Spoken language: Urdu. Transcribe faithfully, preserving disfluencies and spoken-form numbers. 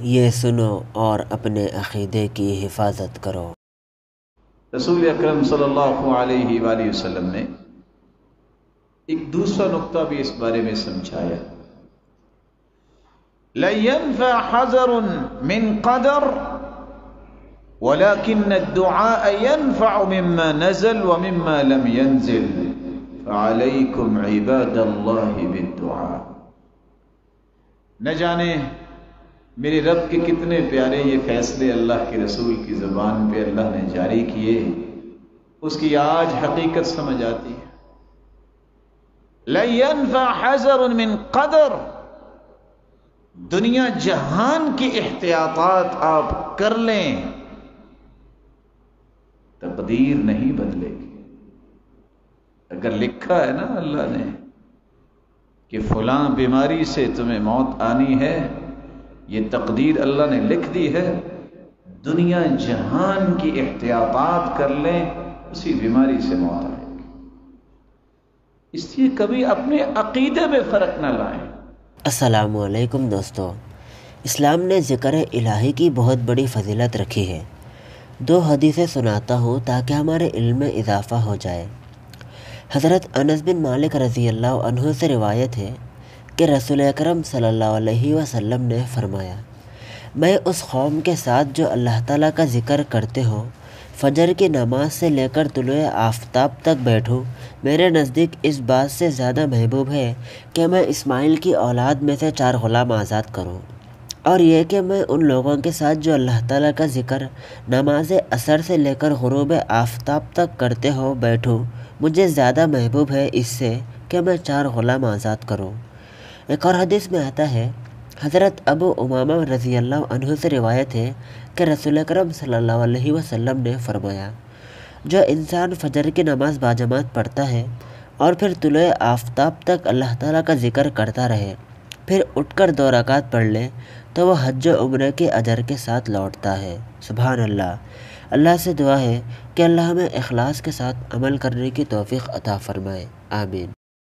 یہ سنو اور اپنے عقیدے کی حفاظت کرو۔ رسول اکرم صلی اللہ علیہ وآلہ وسلم نے ایک دوسرا نقطہ بھی اس بارے میں سمجھایا، لَن يَنْفَعَ حَذَرٌ مِّن قَدَرٍ وَلَكِنَّ الدُّعَاءَ يَنْفَعُ مِمَّا نَزَلَ وَمِمَّا لَمْ يَنزِلْ فَعَلَيْكُمْ عِبَادَ اللَّهِ بِالدُّعَاءِ۔ نہ جانے میرے رب کے کتنے پیارے یہ فیصلے اللہ کے رسول کی زبان پہ اللہ نے جاری کیے، اس کی آج حقیقت سمجھ آتی ہے۔ لَن يَنْفَعَ حَذَرٌ مِّن قَدَرٍ، دنیا جہان کی احتیاطات آپ کر لیں، تقدیر نہیں بدلے گی۔ اگر لکھا ہے نا اللہ نے کہ فلاں بیماری سے تمہیں موت آنی ہے، یہ تقدیر اللہ نے لکھ دی ہے، دنیا جہان کی احتیاطات کر لیں، اسی بیماری سے موت آئے گی۔ اس لیے کبھی اپنے عقیدے میں فرق نہ لائیں۔ السلام علیکم دوستو، اسلام نے ذکر الہی کی بہت بڑی فضیلت رکھی ہے۔ دو حدیثیں سناتا ہوں تاکہ ہمارے علم میں اضافہ ہو جائے۔ حضرت انس بن مالک رضی اللہ عنہ سے روایت ہے کہ رسول اکرم صلی اللہ علیہ وسلم نے فرمایا، میں اس قوم کے ساتھ جو اللہ تعالیٰ کا ذکر کرتے ہو، فجر کی نماز سے لے کر طلوع آفتاب تک بیٹھوں، میرے نزدیک اس بات سے زیادہ محبوب ہے کہ میں اسماعیل کی اولاد میں سے چار غلام آزاد کروں، اور یہ کہ میں ان لوگوں کے ساتھ جو اللہ تعالیٰ کا ذکر نماز عصر سے لے کر غروب آفتاب تک کرتے ہو بیٹھوں، مجھے زیادہ محبوب ہے اس سے کہ میں چار غلام آزاد کروں۔ ایک اور حدیث میں آتا ہے، حضرت ابو امامہ رضی اللہ عنہ سے روایت ہے کہ رسول اکرم صلی اللہ علیہ وسلم نے فرمایا، جو انسان فجر کی نماز باجماعت پڑھتا ہے اور پھر طلوع آفتاب تک اللہ تعالیٰ کا ذکر کرتا رہے، پھر اٹھ کر دو رکعت پڑھ لے تو وہ حج و عمرہ کے اجر کے ساتھ لوٹتا ہے۔ سبحان اللہ۔ اللہ سے دعا ہے کہ اللہ ہمیں اخلاص کے ساتھ عمل کرنے کی توفیق عطا فرمائے، آمین۔